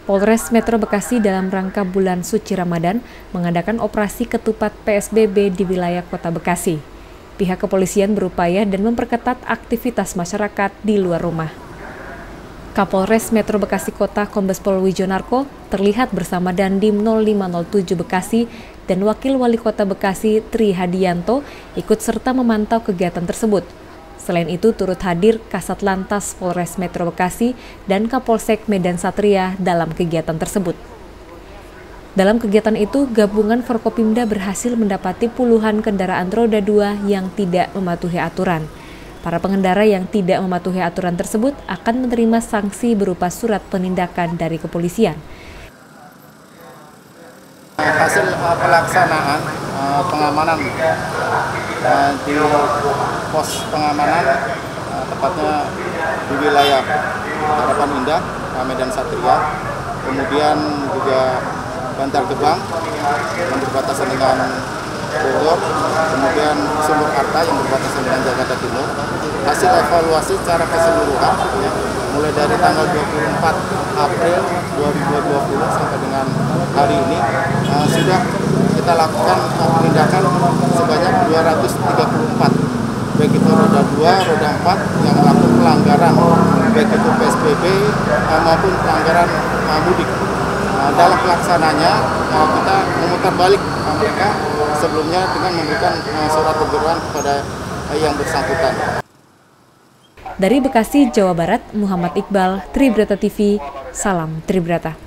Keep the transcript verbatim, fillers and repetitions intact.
Polres Metro Bekasi dalam rangka bulan suci Ramadan mengadakan operasi ketupat P S B B di wilayah Kota Bekasi. Pihak kepolisian berupaya dan memperketat aktivitas masyarakat di luar rumah. Kapolres Metro Bekasi Kota Kombes Pol Wijonarko terlihat bersama Dandim nol lima nol tujuh Bekasi dan Wakil Wali Kota Bekasi Tri Hadianto ikut serta memantau kegiatan tersebut. Selain itu turut hadir Kasat Lantas Polres Metro Bekasi dan Kapolsek Medan Satria dalam kegiatan tersebut. Dalam kegiatan itu, gabungan Forkopimda berhasil mendapati puluhan kendaraan roda dua yang tidak mematuhi aturan. Para pengendara yang tidak mematuhi aturan tersebut akan menerima sanksi berupa surat penindakan dari kepolisian. Hasil uh, pelaksanaan uh, pengamanan uh, di pos pengamanan uh, tepatnya di wilayah Harapan Indah, Medan Satria, kemudian juga Bantar Gebang yang berbatasan dengan Bogor, kemudian Sumber Arta yang berbatasan dengan Jakarta Timur. Hasil evaluasi secara keseluruhan ya, mulai dari tanggal dua puluh empat April dua ribu dua puluh sampai dengan hari ini uh, sudah kita lakukan penindakan sebanyak dua ratus tiga puluh empat, baik itu roda dua, roda empat yang melakukan pelanggaran baik itu P S B B uh, maupun pelanggaran uh, mudik. Uh, dalam pelaksananya uh, kita memutar balik uh, mereka sebelumnya dengan memberikan uh, surat teguran kepada uh, yang bersangkutan. Dari Bekasi, Jawa Barat, Muhammad Iqbal, Tribrata T V, salam Tribrata.